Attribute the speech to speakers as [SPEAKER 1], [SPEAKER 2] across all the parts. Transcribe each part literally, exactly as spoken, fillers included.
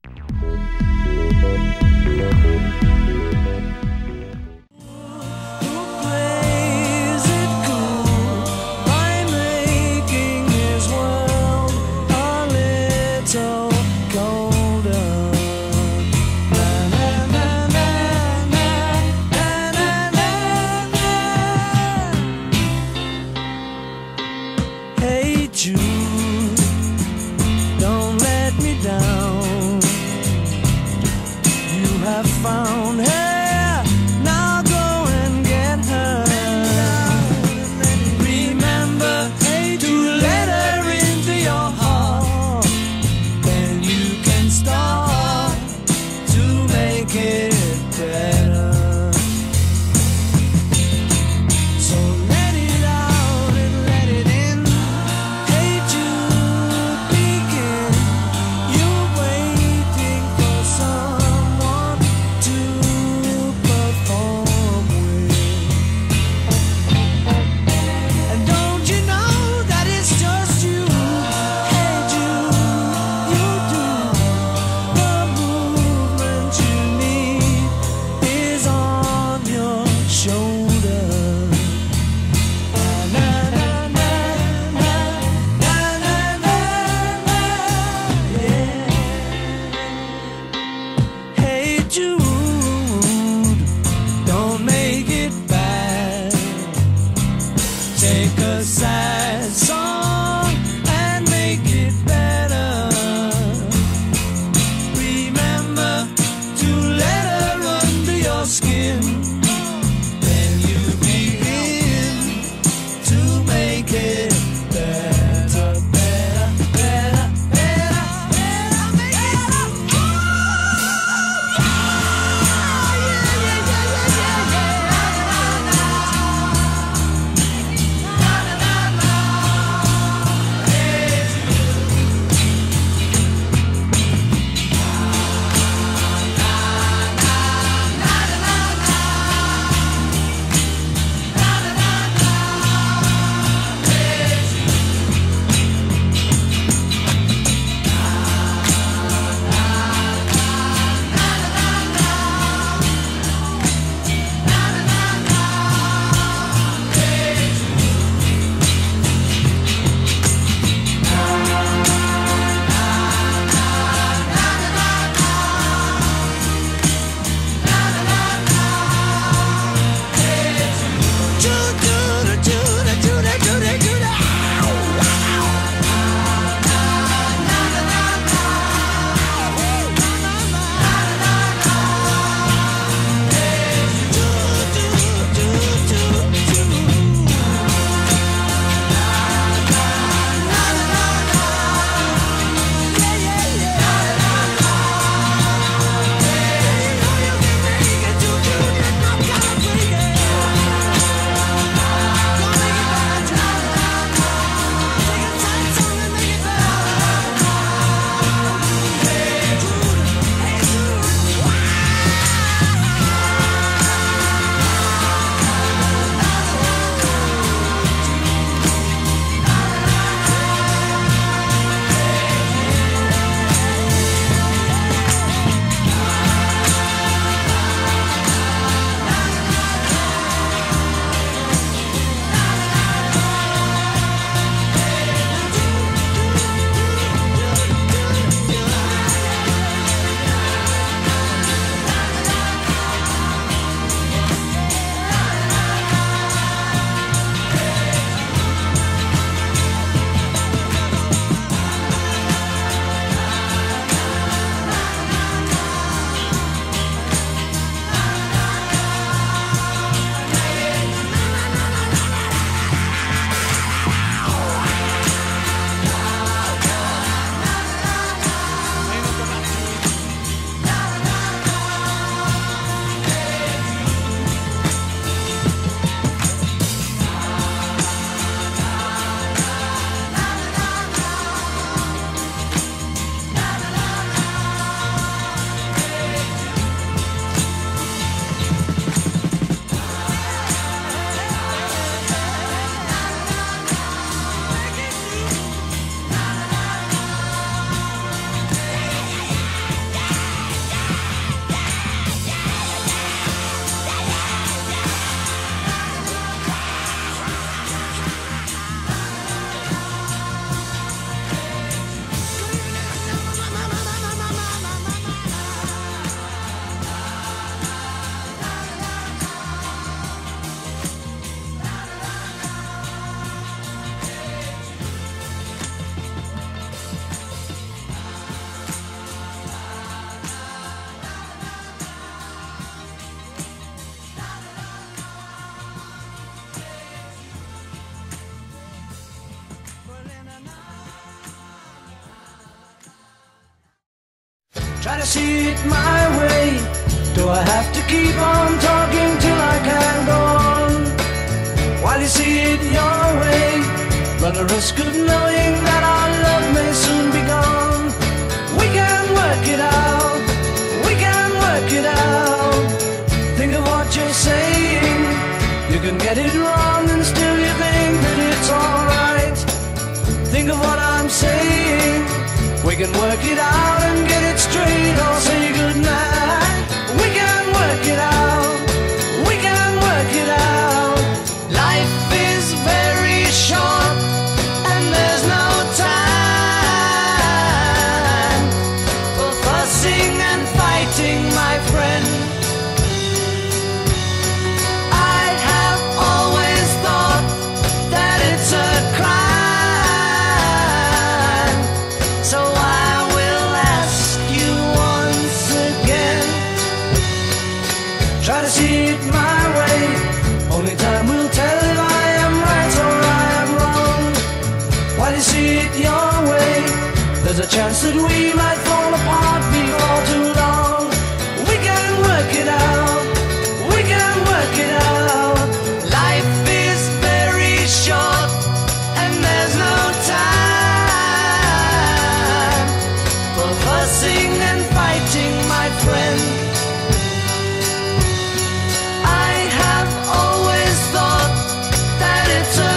[SPEAKER 1] Hey Jude, don't let me down. Try to see it my way. Do I have to keep on talking till I can go on? While you see it your way, run the risk of knowing that our love may soon be gone. We can work it out, we can work it out. Think of what you're saying. You can get it wrong and still you think that it's alright. Think of what I'm saying. We can work it out and get it straight, or say goodnight. We can work it out, we can work it out. Life is very short and there's no time for fussing and fighting, my friend. I have always thought that it's a crime, so I will ask you once again. Try to see it my way. Only time will tell if I am right or I am wrong. While you see it your way, there's a chance that we might fall apart before too long. We can work it out, we can work it out. Life is very short and there's no time for fussing and fighting, my friend. I have always thought that it's a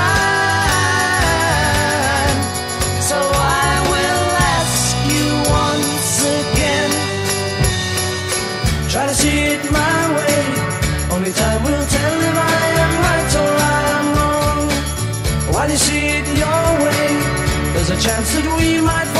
[SPEAKER 1] crime, so I will ask you once again. Try to see it my way. Only time will tell if I am right or I am wrong. While you see it your way, there's a chance that we might